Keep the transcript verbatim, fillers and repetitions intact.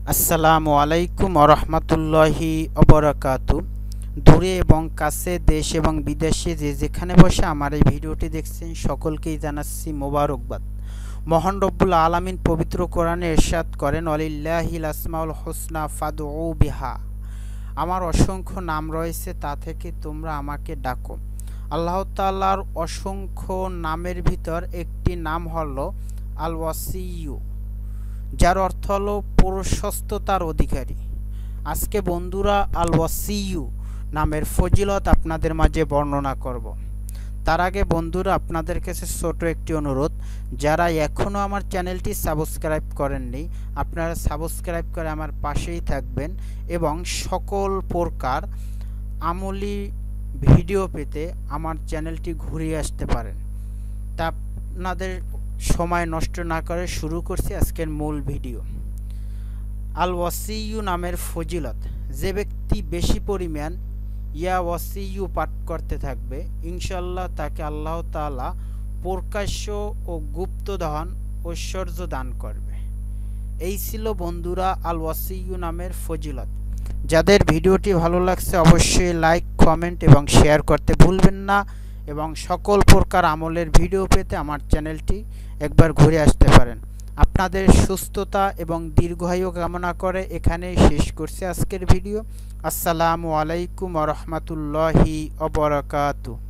আসসালামু আলাইকুম ওয়া রাহমাতুল্লাহি ওয়া বারাকাতু। দূরে এবং কাছে, দেশ এবং বিদেশে যে যেখানে বসে আমার এই ভিডিওটি দেখছেন সকলকেই জানাচ্ছি মোবারকবাদ। মহান রব্বুল আলামিন পবিত্র কোরআনে ইরশাদ করেন, ওয়ালিল্লাহিল আসমাউল হুসনা ফাদউ বিহা। আমার অসংখ্য নাম রয়েছে, তা থেকে তোমরা আমাকে ডাকো। আল্লাহ তাআলার অসংখ্য নামের ভিতর একটি নাম হলো আল ওয়াসিয়্যু, যার অর্থ হলো প্রশস্ততার অধিকারী। আজকে বন্ধুরা আল ওয়াসিয়্যু নামের ফজিলত আপনাদের মাঝে বর্ণনা করব। তার আগে বন্ধুরা আপনাদের কাছে ছোট একটি অনুরোধ, যারা এখনও আমার চ্যানেলটি সাবস্ক্রাইব করেননি আপনারা সাবস্ক্রাইব করে আমার পাশেই থাকবেন এবং সকল প্রকার আমলি ভিডিও পেতে আমার চ্যানেলটি ঘুরিয়ে আসতে পারেন। তা আপনাদের সময় নষ্ট না করে শুরু করছি আজকের মূল ভিডিও। আল ওয়াসিয়্যু নামের ফজিলত, যে ব্যক্তি বেশি পরিমাণ ইয়া ওয়াসিয়্যু পাঠ করতে থাকবে ইনশাআল্লাহ তাকে আল্লাহ তাআলা প্রকাশ্য ও গুপ্তধন ঐশ্বর্য দান করবে। এই ছিল বন্ধুরা আল ওয়াসিয়্যু নামের ফজিলত। যাদের ভিডিওটি ভালো লাগছে অবশ্যই লাইক, কমেন্ট এবং শেয়ার করতে ভুলবেন না এবং সকল প্রকার আমলের ভিডিও পেতে আমার চ্যানেলটি একবার ঘুরে আসতে পারেন। আপনাদের সুস্থতা এবং দীর্ঘায়ু কামনা করে এখানেই শেষ করছি আজকের ভিডিও। আসসালামু আলাইকুম ওয়া রাহমাতুল্লাহি ওয়া বারাকাতুহু।